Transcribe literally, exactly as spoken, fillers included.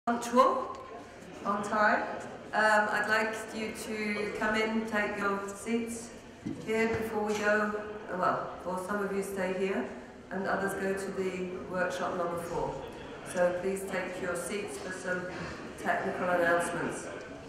Punctual, on time. Um, I'd like you to come in, take your seats here before we go, well, or some of you stay here and others go to the workshop number four. So please take your seats for some technical announcements.